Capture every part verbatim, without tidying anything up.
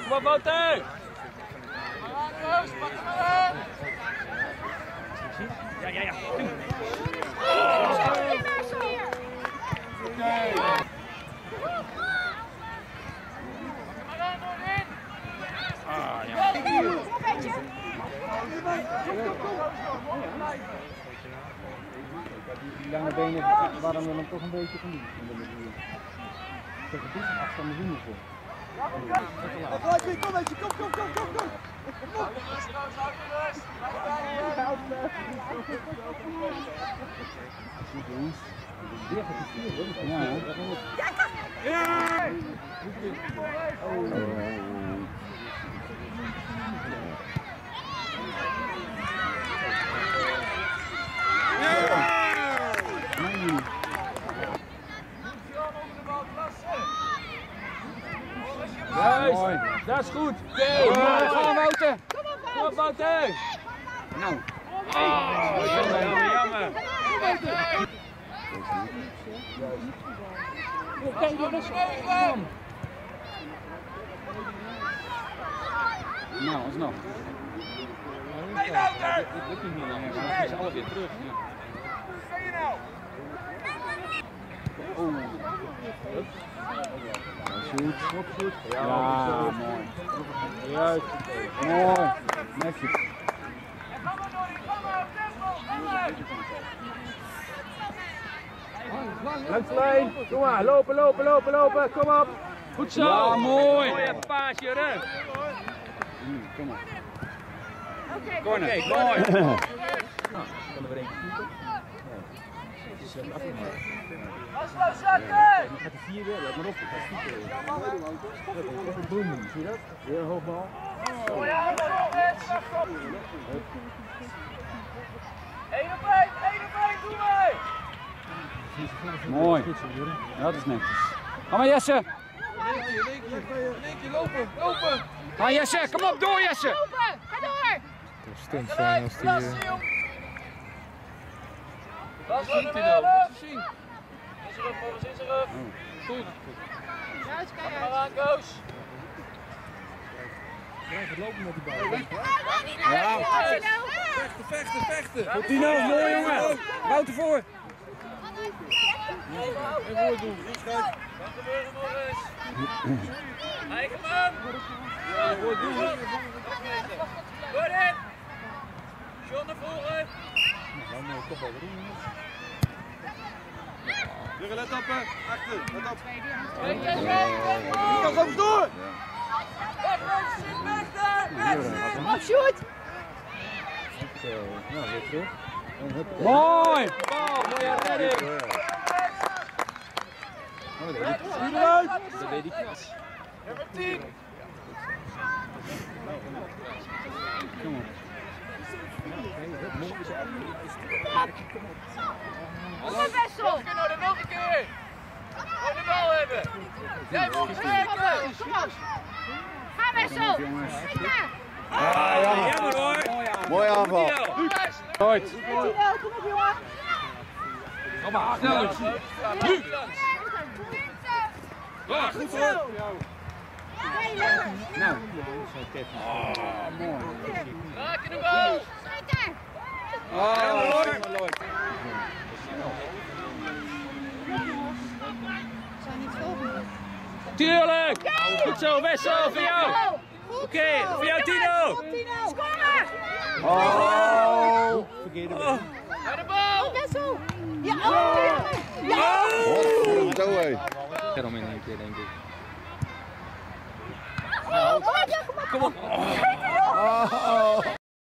Kom op, Wouter! Ja, ja, ja. Ah, ja. Die lange benen waren we dan toch een beetje van die. Zeg het niet, achter de zoenen voor. Kom eens, kom, kom, kom, kom, kom. Weer gaat die vier, hoor. Ja, ja. Juist, dat is goed. Oké, mooi. Kom op, Wouter. Kom op, Wouter. Nou. Oh, jammer, jammer, jammer. Kijk, dat is gewoon. Nou, alsnog. Nee, Wouter! Dit lukt niet meer langer. Het is alle weer terug. Oh. Shoot, goed, goed. Ja, ja, mooi. Juist. Mooi. Netjes. Langs de lijn. Kom maar, lopen, lopen, lopen, lopen. Kom op. Goed zo. Ja, mooi. Mooie paasje, rug. Kom maar. Oké, corner. Okay, mooi. Nou, kan er weer eentje schieten. Afsluit zakken! Dan gaat de vier weer, let maar op. Dat gaat schieten. Boom, zie je dat? Weer hoogbal. Eén op één, één op één, doe mee! Mooi. Ja, dat is netjes. Ga maar Jesse. In één keer lopen, lopen! Ga Jesse, kom op, door Jesse! Lopen, ga door! Het is stunk zijn als die... Uh... Wat ziet hij nou? Wat zien? In zijn rug, volgens in zijn rug. Goed. Ga maar aan, Koos. Blijf het lopen met die bal. Ja, Vechten, vechten, vechten. Goed Tino, mooi jongen. Wouter voor. En voor doen, goed schijt. Wat gebeurt er nog eens? Eigen man. Ja, voor doen. Goed in. John naar voren. Nou, mooi kopbal erin jongens. Jurgen, let op, hè. Achter, let op. Kom eens door! Weg, weg daar! Weg! Op shoot! Nou, weer terug. Mooi! Bal, mooie redding! Dat weet ik niet. Nummer tien! Kom op. Op een Wessel! Nog een keer, nog een keer! Gewoon de bal hebben! Jij moet werken! Kom op! Ga Wessel! Ah, jammer. Jammer hoor! Mooie aanval. Nooit. Kom op jongen! Kom maar, snel! Nu! Ja, goed hoor! Nou, ah, mooi. Raak in de bal! Ah, mooi. Tuurlijk! Goed zo, Wessel, voor jou! Oké, voor jou Tino! Scoren! Oh! Verkeerde bal. Naar de bal! Wessel! Ja, oh! Ja! Oh, zo hé. Daarom in één keer denk ik. Kom op! Oh.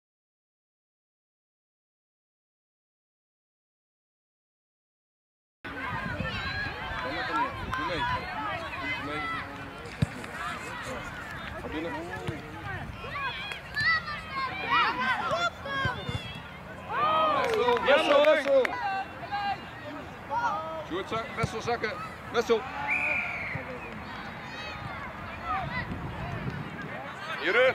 Jammer hoor! Sjoerd, zak, Wessel zakken. Wessel. Je rug.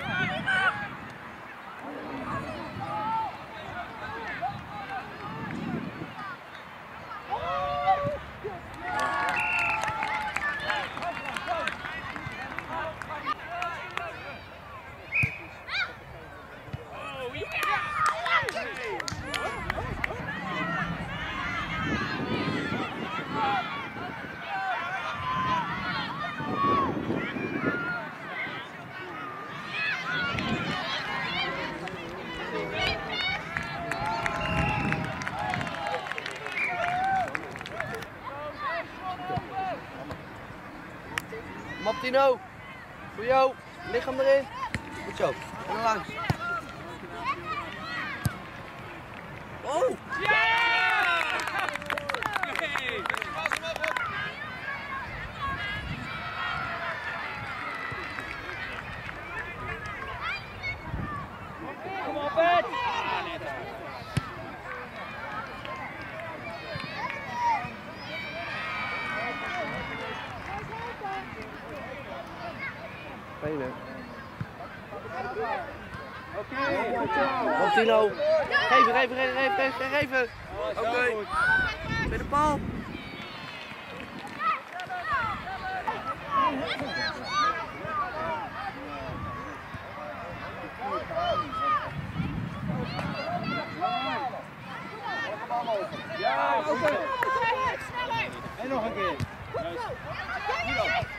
Tino. Voor jou. Lichaam erin. Goed zo. En dan langs. Oh! Ja! Hey. Kom op, Bert! Ah, net daar. Spelen. Oké, Op Tino. Geven, geven, geven, geven, geven. Oké. Bij de paal. Ja, oké. Sneller! En nog een keer. Juist. Hier dan.